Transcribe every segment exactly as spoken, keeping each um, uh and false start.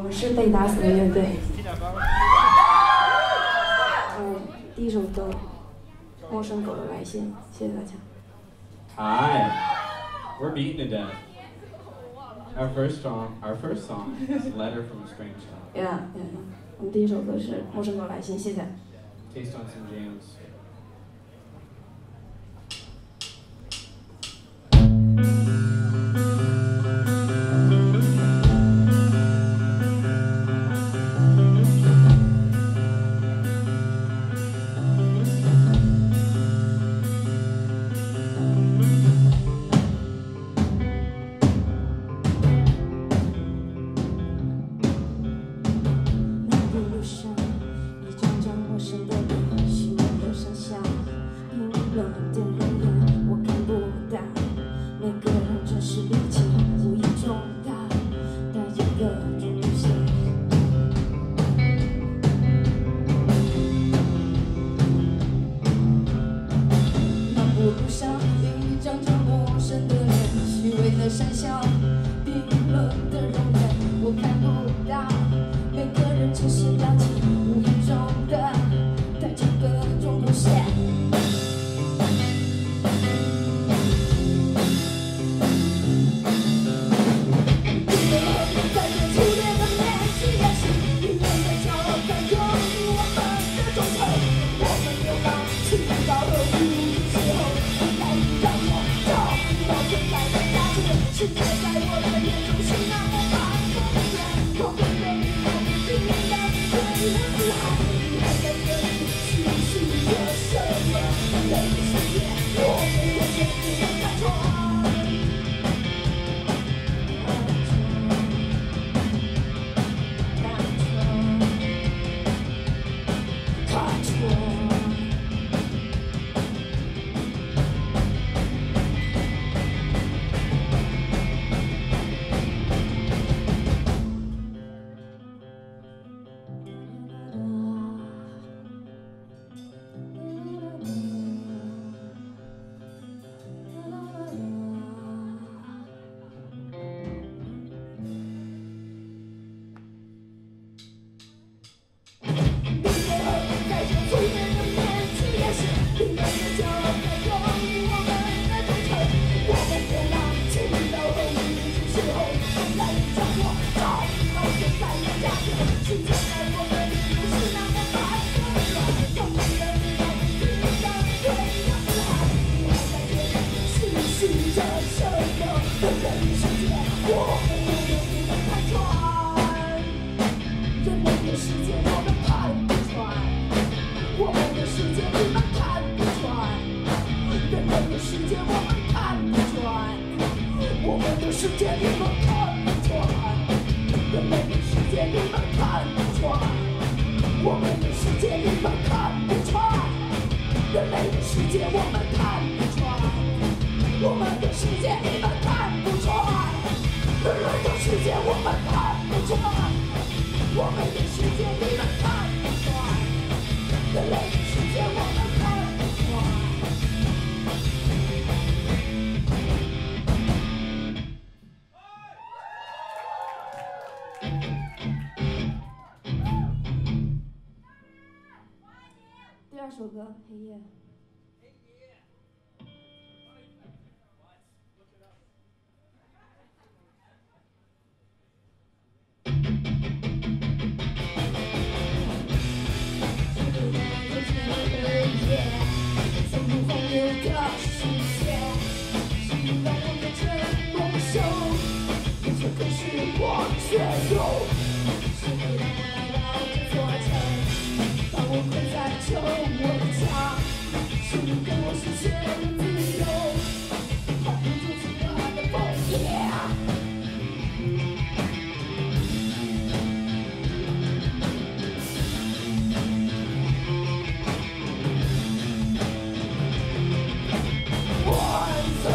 们是被打死的乐队。嗯，第一首歌《陌生狗的来信》，谢谢大家。 Hi, we're beaten to death. Our first song, our first song is "Letter from a Strange Town." Yeah, yeah. 我们第一首歌是《陌生狗来信》，谢谢。 Taste on some jams.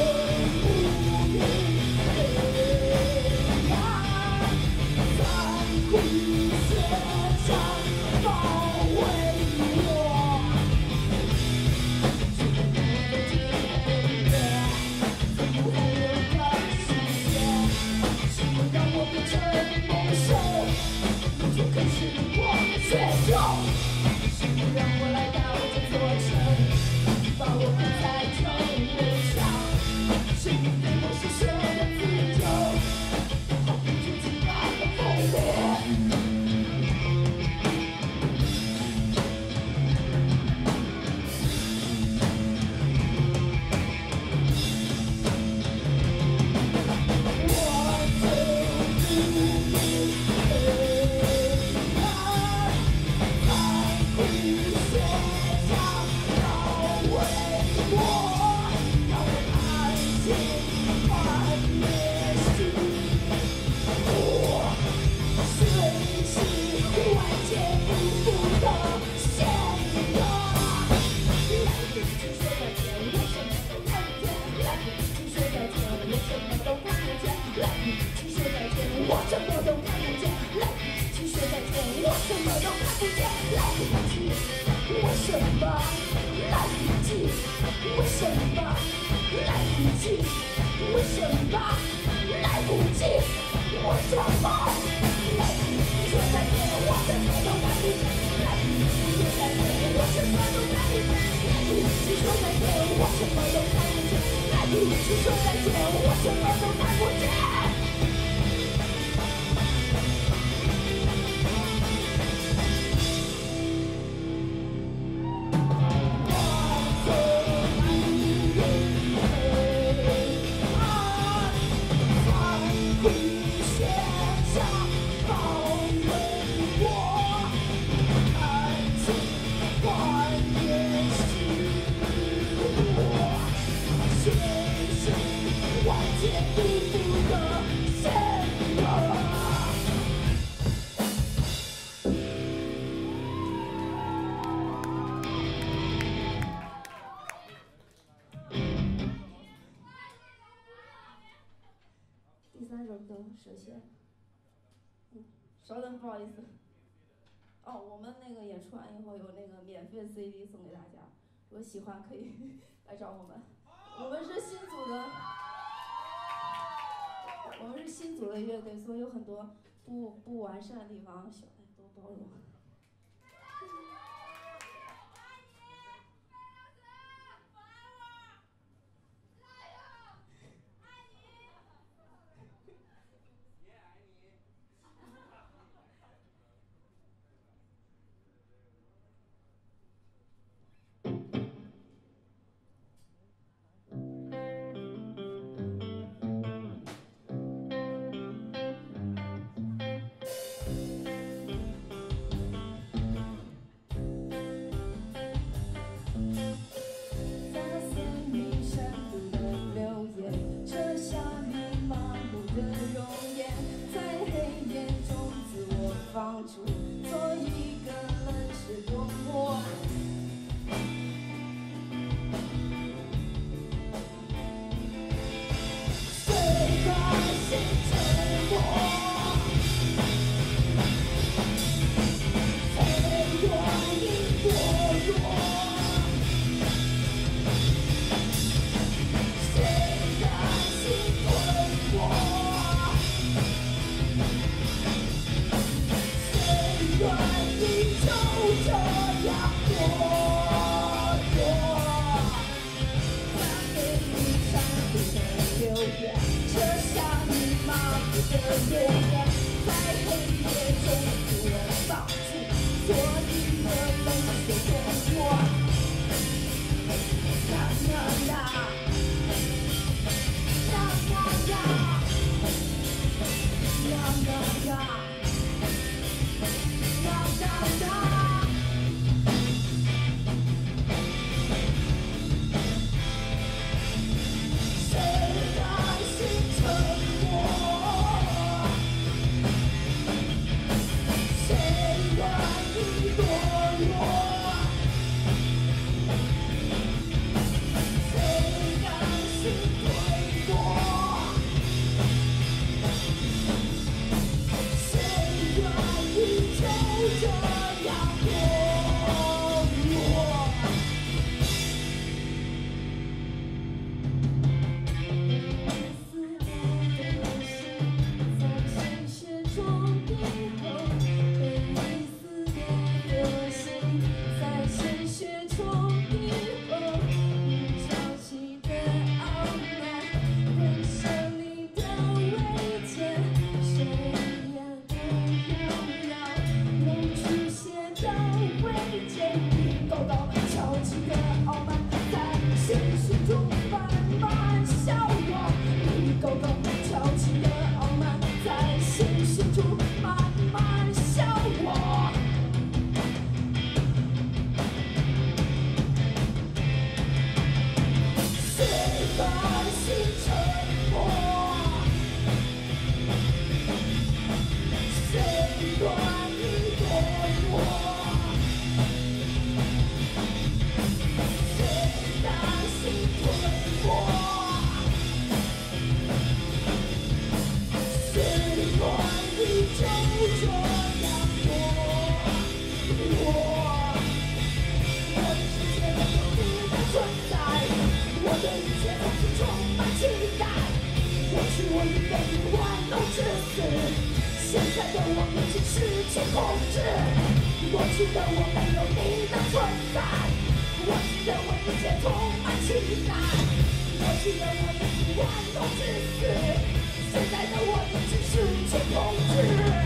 Bye. 什么来不及？为什么来不及？为什么来不及？我什么来不及？说再见，我什么都来不及。来不及，说再见，我什么都来不及。来不及，说再见，我什么都来不及。来不及，说再见，我什么都来不及。第三首歌《蛇蝎》。嗯，稍等，不好意思。哦，我们那个演出完以后有那个免费 C D 送给大家，如果喜欢可以来找我们。我们是新组的，我们是新组的乐队，所以有很多不不完善的地方，希望大家多包容。 我已经失去控制，我记得我没有你的存在，我记得我一切充满期待，我记得我已经玩弄至死，现在的我已经失去控制。